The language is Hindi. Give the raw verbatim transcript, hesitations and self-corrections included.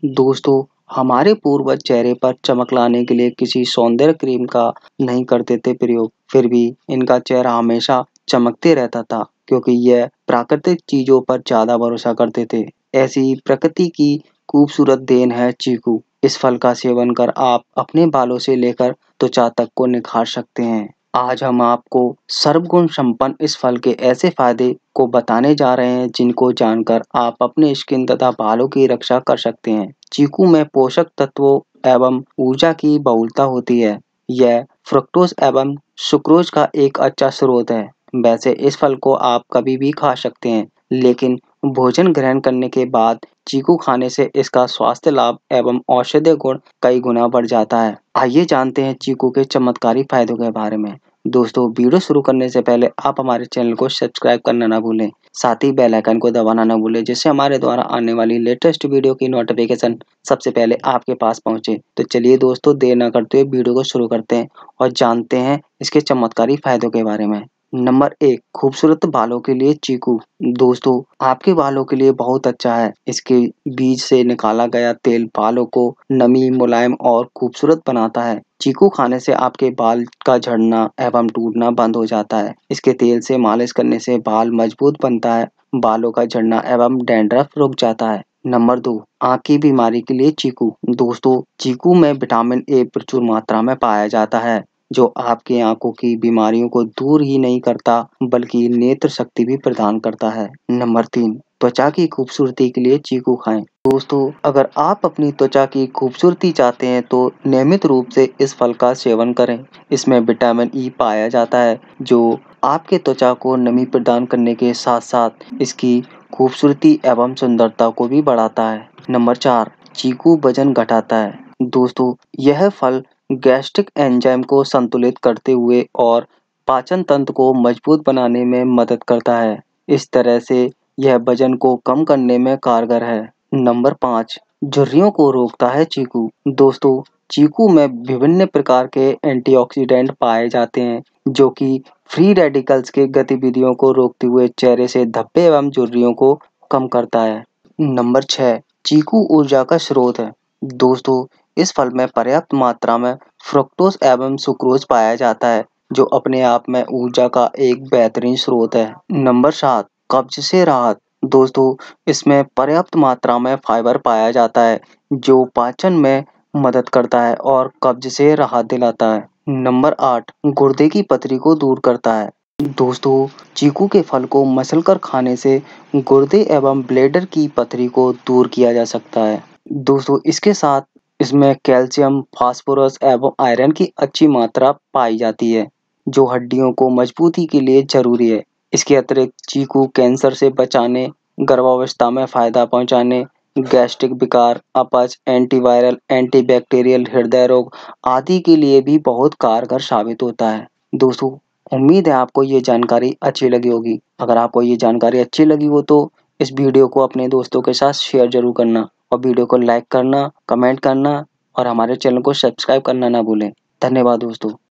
दोस्तों, हमारे पूर्वज चेहरे पर चमक लाने के लिए किसी सौंदर्य क्रीम का नहीं करते थे प्रयोग, फिर भी इनका चेहरा हमेशा चमकते रहता था क्योंकि यह प्राकृतिक चीजों पर ज्यादा भरोसा करते थे। ऐसी ही प्रकृति की खूबसूरत देन है चीकू। इस फल का सेवन कर आप अपने बालों से लेकर त्वचा तक को निखार सकते हैं। आज हम आपको सर्वगुण संपन्न इस फल के ऐसे फायदे को बताने जा रहे हैं जिनको जानकर आप अपने स्किन तथा बालों की रक्षा कर सकते हैं। चीकू में पोषक तत्वों एवं ऊर्जा की बहुलता होती है। यह फ्रुक्टोज एवं सुक्रोज का एक अच्छा स्रोत है। वैसे इस फल को आप कभी भी खा सकते हैं, लेकिन भोजन ग्रहण करने के बाद चीकू खाने से इसका स्वास्थ्य लाभ एवं औषधीय गुण कई गुना बढ़ जाता है। आइए जानते हैं चीकू के चमत्कारी फायदों के बारे में। दोस्तों, वीडियो शुरू करने से पहले आप हमारे चैनल को सब्सक्राइब करना ना भूलें, साथ ही बेल आइकन को दबाना ना भूलें जिससे हमारे द्वारा आने वाली लेटेस्ट वीडियो की नोटिफिकेशन सबसे पहले आपके पास पहुंचे। तो चलिए दोस्तों, देर ना करते हुए वीडियो को शुरू करते हैं और जानते हैं इसके चमत्कारी फायदों के बारे में। नंबर एक, खूबसूरत बालों के लिए चीकू। दोस्तों, आपके बालों के लिए बहुत अच्छा है। इसके बीज से निकाला गया तेल बालों को नमी, मुलायम और खूबसूरत बनाता है। चीकू खाने से आपके बाल का झड़ना एवं टूटना बंद हो जाता है। इसके तेल से मालिश करने से बाल मजबूत बनता है, बालों का झड़ना एवं डैंड्रफ रुक जाता है। नंबर दो, आँख की बीमारी के लिए चीकू। दोस्तों, चीकू में विटामिन ए प्रचुर मात्रा में पाया जाता है, जो आपकी आंखों की बीमारियों को दूर ही नहीं करता बल्कि नेत्र शक्ति भी प्रदान करता है। नंबर तीन, त्वचा की खूबसूरती के लिए चीकू खाएं। दोस्तों, अगर आप अपनी त्वचा की खूबसूरती चाहते हैं तो नियमित रूप से इस फल का सेवन करें। इसमें विटामिन ई पाया जाता है जो आपके त्वचा को नमी प्रदान करने के साथ साथ इसकी खूबसूरती एवं सुंदरता को भी बढ़ाता है। नंबर चार, चीकू वजन घटाता है। दोस्तों, यह फल गैस्ट्रिक एंजाइम को संतुलित करते हुए और पाचन तंत्र को मजबूत बनाने में मदद करता है। इस तरह से यह वजन को कम करने में कारगर है। नंबर पाँच, झुर्रियों को रोकता है चीकू। दोस्तों, चीकू में विभिन्न प्रकार के एंटीऑक्सीडेंट पाए जाते हैं जो कि फ्री रेडिकल्स के गतिविधियों को रोकते हुए चेहरे से धब्बे एवं झुर्रियों को कम करता है। नंबर छह, चीकू ऊर्जा का स्रोत है। दोस्तों, इस फल में पर्याप्त मात्रा में फ्रुक्टोज एवं सुक्रोज पाया जाता है जो अपने आप में ऊर्जा का एक बेहतरीन स्रोत है। नंबर सात, कब्ज से राहत। दोस्तों, इसमें पर्याप्त मात्रा में फाइबर पाया जाता है जो पाचन में मदद करता है और कब्ज से राहत दिलाता है। नंबर आठ, गुर्दे की पथरी को दूर करता है। दोस्तों, चीकू के फल को मसलकर खाने से गुर्दे एवं ब्लैडर की पथरी को दूर किया जा सकता है। दोस्तों, इसके साथ इसमें कैल्शियम, फास्फोरस एवं आयरन की अच्छी मात्रा पाई जाती है जो हड्डियों को मजबूती के लिए जरूरी है। इसके अतिरिक्त चीकू कैंसर से बचाने, गर्भावस्था में फायदा पहुंचाने, गैस्ट्रिक विकार, अपच, एंटीवायरल, एंटीबैक्टीरियल, हृदय रोग आदि के लिए भी बहुत कारगर साबित होता है। दोस्तों, उम्मीद है आपको ये जानकारी अच्छी लगी होगी। अगर आपको ये जानकारी अच्छी लगी हो तो इस वीडियो को अपने दोस्तों के साथ शेयर जरूर करना और वीडियो को लाइक करना, कमेंट करना और हमारे चैनल को सब्सक्राइब करना ना भूलें। धन्यवाद दोस्तों।